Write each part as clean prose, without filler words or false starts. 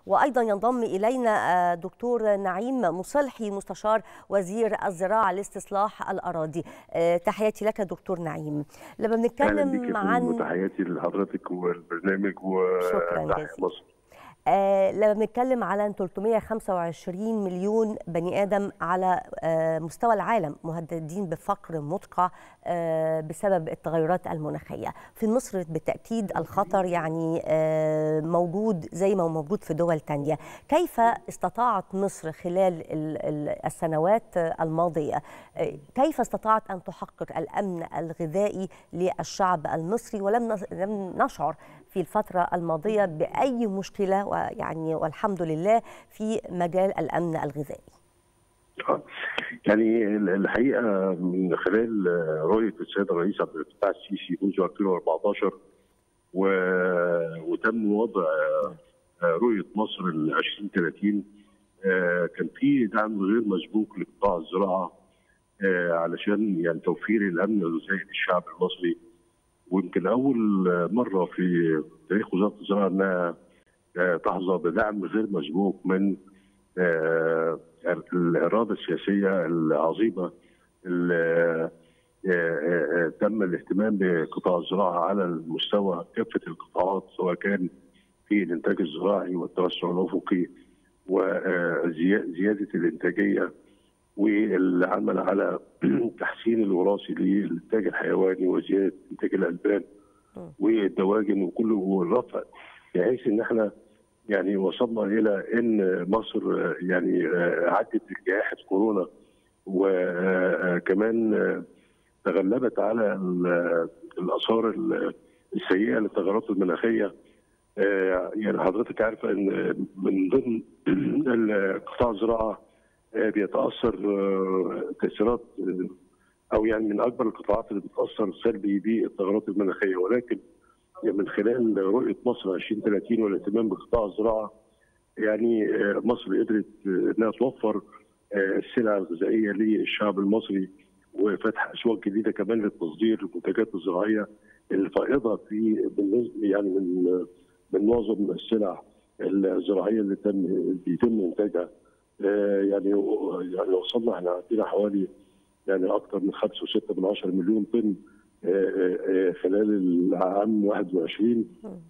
وأيضا ينضم إلينا دكتور نعيم مصلحي مستشار وزير الزراعة لاستصلاح الأراضي. تحياتي لك دكتور نعيم. لما بنتكلم عن تحياتي لحضرتك والبرنامج وتحية مصر. لما بنتكلم على 325 مليون بني آدم على مستوى العالم مهددين بفقر مدقع بسبب التغيرات المناخية، في مصر بالتأكيد الخطر يعني موجود زي ما هو موجود في دول تانية. كيف استطاعت مصر خلال السنوات الماضية، كيف استطاعت أن تحقق الأمن الغذائي للشعب المصري ولم نشعر في الفترة الماضية بأي مشكلة ويعني والحمد لله في مجال الأمن الغذائي؟ يعني الحقيقة من خلال رؤية السيد الرئيس عبد الفتاح السيسي منذ 2014 وتم وضع رؤية مصر ل 2030 كان في دعم غير مسبوق لقطاع الزراعة علشان يعني توفير الأمن الغذائي للشعب المصري. ويمكن أول مرة في تاريخ وزارة الزراعة أنها تحظى بدعم غير مسبوق من الإرادة السياسية العظيمة اللي تم الاهتمام بقطاع الزراعة على المستوى كافة القطاعات، سواء كان في الإنتاج الزراعي والتوسع الأفقي وزيادة الإنتاجية والعمل على تحسين الوراثي للإنتاج الحيواني وزيادة إنتاج الألبان والدواجن وكله، والرفع بحيث إن احنا يعني وصلنا إلى إن مصر يعني عدت جائحة كورونا وكمان تغلبت على الآثار السيئة للتغيرات المناخية. يعني حضرتك عارفة إن من ضمن قطاع الزراعة بيتأثر تأثيرات أو يعني من أكبر القطاعات اللي بتأثر سلبي بالتغيرات المناخية، ولكن من خلال رؤية مصر 2030 والاهتمام بقطاع الزراعة يعني مصر قدرت إنها توفر السلع الغذائية للشعب المصري وفتح أسواق جديدة كمان للتصدير المنتجات الزراعية الفائضة في يعني من معظم السلع الزراعية اللي بيتم إنتاجها. يعني وصلنا احنا عندنا حوالي يعني اكثر من 5.6 مليون طن خلال العام 21.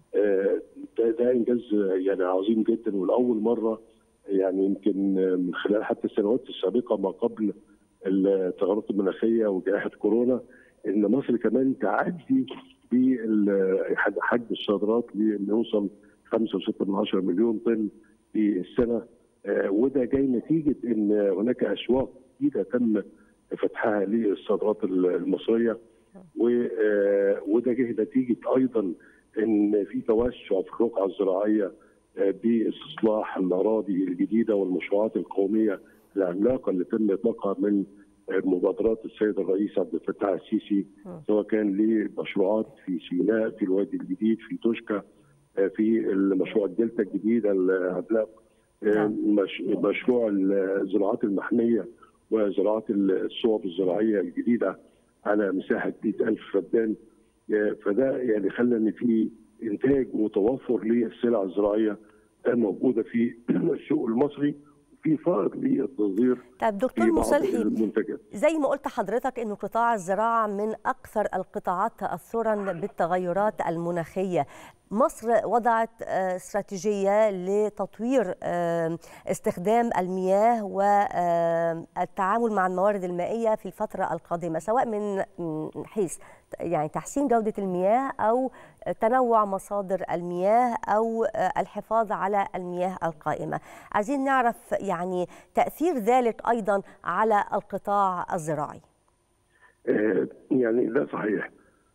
ده انجاز يعني عظيم جدا، ولاول مره يعني يمكن من خلال حتى السنوات السابقه ما قبل التغيرات المناخيه وجائحه كورونا ان مصر كمان تعدي بحجم الصادرات لان يوصل 5.6 مليون طن في السنه. وده جاي نتيجه ان هناك اسواق جديده تم فتحها للصادرات المصريه، وده جه نتيجه ايضا ان في توسع في الرقعه الزراعيه باستصلاح الاراضي الجديده والمشروعات القوميه العملاقه اللي تم اطلاقها من مبادرات السيد الرئيس عبد الفتاح السيسي، سواء كان لمشروعات في سيناء، في الوادي الجديد، في توشكا، في المشروع الدلتا الجديده العملاق، مشروع الزراعات المحميه وزراعات الصوب الزراعيه الجديده على مساحه 100,000 فدان. فده يعني خلى ان في انتاج وتوفر للسلع الزراعيه موجوده في السوق المصري، وفي فائض للتصدير. طيب دكتور مصلحي، زي ما قلت حضرتك انه قطاع الزراعه من اكثر القطاعات تاثرا بالتغيرات المناخيه. مصر وضعت استراتيجية لتطوير استخدام المياه والتعامل مع الموارد المائية في الفترة القادمة، سواء من حيث يعني تحسين جودة المياه أو تنوع مصادر المياه أو الحفاظ على المياه القائمة. عايزين نعرف يعني تأثير ذلك أيضا على القطاع الزراعي. يعني ده صحيح.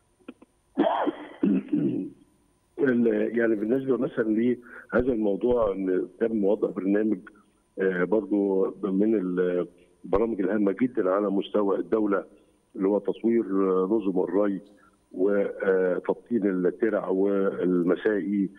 يعني بالنسبه مثلا لهذا الموضوع ان تم وضع برنامج برضو من البرامج الهامه جدا على مستوى الدوله، اللي هو تطوير نظم الري وتبطين الترع والمسائي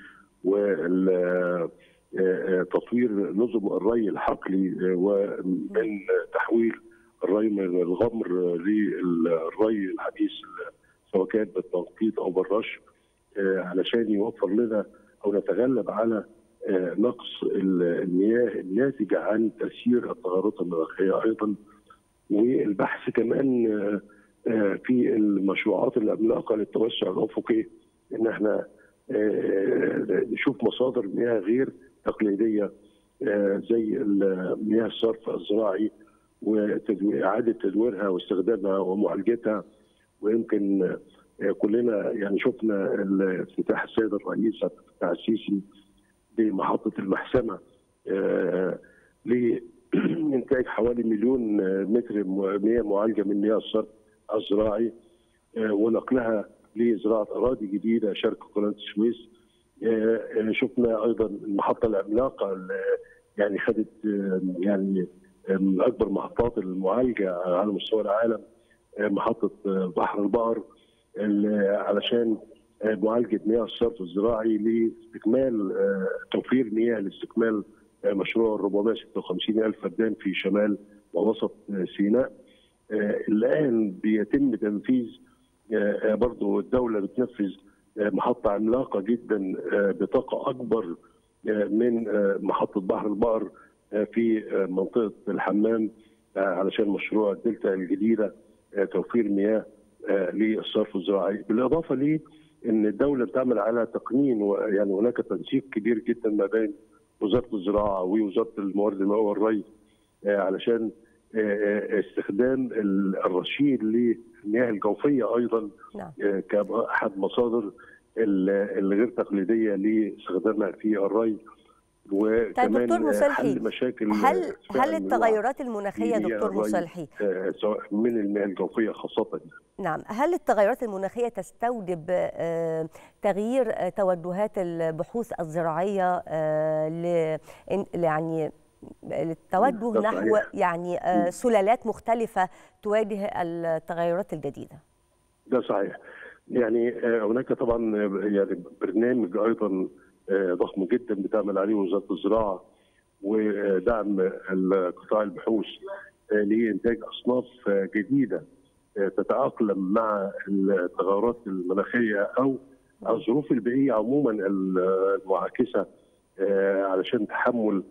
وتطوير نظم الري الحقلي ومن تحويل الري من الغمر للري الحديث سواء كان بالتنقيط او بالرش، علشان يوفر لنا او نتغلب على نقص المياه الناتجه عن تاثير التغيرات المناخيه ايضا، والبحث كمان في المشروعات العملاقه للتوسع الافقي، ان احنا نشوف مصادر مياه غير تقليديه زي مياه الصرف الزراعي واعاده تدويرها واستخدامها ومعالجتها. ويمكن كلنا يعني شفنا افتتاح السيد الرئيس عبد الفتاح السيسي بمحطه المحسمه لانتاج حوالي 1,000,000 متر مياه معالجه من مياه الصرف الزراعي ونقلها لزراعه اراضي جديده شرق قناه السويس. شفنا ايضا المحطه العملاقه يعني خدت يعني من اكبر محطات المعالجه على مستوى العالم، محطه بحر البقر علشان معالجه مياه الصرف الزراعي لاستكمال توفير مياه لاستكمال مشروع 456,000 فدان في شمال ووسط سيناء. الان بيتم تنفيذ برضه الدوله بتنفذ محطه عملاقه جدا بطاقه اكبر من محطه بحر البقر في منطقه الحمام علشان مشروع الدلتا الجديده توفير مياه للصرف الزراعي. بالاضافه ليه ان الدوله بتعمل على تقنين، ويعني هناك تنسيق كبير جدا ما بين وزاره الزراعه ووزاره الموارد المائيه والري علشان استخدام الرشيد للمياه الجوفيه ايضا كاحد مصادر الغير تقليديه لاستخدامها في الري. وكمان دكتور مصلحي، حل مشاكل هل التغيرات المناخيه دكتور مصلحي سواء من المياه الجوفيه خاصه؟ نعم، هل التغيرات المناخيه تستوجب تغيير توجهات البحوث الزراعيه يعني التوجه نحو يعني سلالات مختلفه تواجه التغيرات الجديده؟ ده صحيح. يعني هناك طبعا يعني برنامج ايضا ضخم جدا بتعمل عليه وزاره الزراعه ودعم قطاع البحوث لانتاج اصناف جديده تتاقلم مع التغيرات المناخيه او الظروف البيئيه عموما المعاكسه علشان تحمل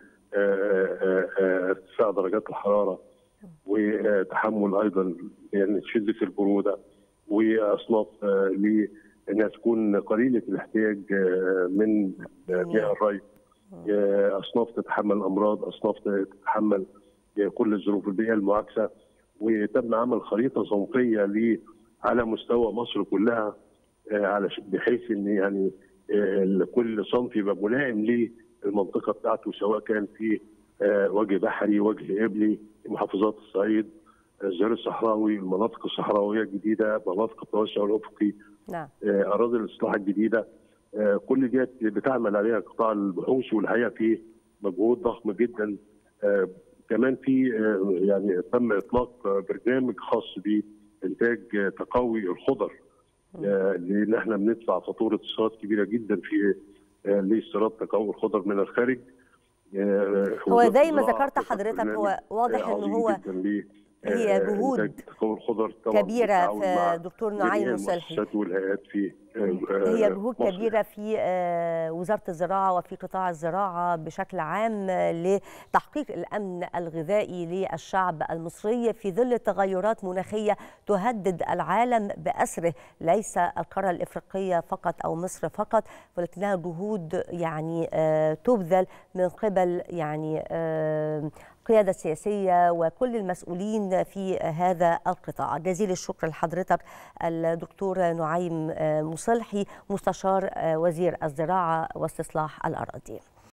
ارتفاع درجات الحراره وتحمل ايضا يعني شده البروده، واصناف لانها تكون قليله الاحتياج من مياه الري، اصناف تتحمل الامراض، اصناف تتحمل كل الظروف البيئيه المعاكسه. وتم عمل خريطه صنفيه على مستوى مصر كلها بحيث ان يعني كل صنف يبقى ملائم للمنطقه بتاعته، سواء كان في وجه بحري، وجه قبلي، محافظات الصعيد، الظهير الصحراوي، المناطق الصحراويه الجديده، مناطق التوسع الافقي، اراضي الاصلاح الجديده. كل دي بتعمل عليها قطاع البحوث، والحقيقه في مجهود ضخم جدا. كمان في يعني تم اطلاق برنامج خاص بانتاج تقوي الخضر، لان احنا بندفع فاتوره استيراد كبيره جدا في لاستيراد تقوي الخضر من الخارج. هو زي ما ذكرت حضرتك، هو واضح ان هو هي جهود كبيرة في دكتور نعيم مصلحي، هي جهود كبيرة في وزارة الزراعة وفي قطاع الزراعة بشكل عام لتحقيق الأمن الغذائي للشعب المصري في ظل تغيرات مناخية تهدد العالم بأسره، ليس القارة الإفريقية فقط أو مصر فقط، ولكنها جهود يعني تبذل من قبل يعني القيادة السياسية وكل المسؤولين في هذا القطاع. جزيل الشكر لحضرتك الدكتور نعيم مصلحي، مستشار وزير الزراعة واستصلاح الأراضي.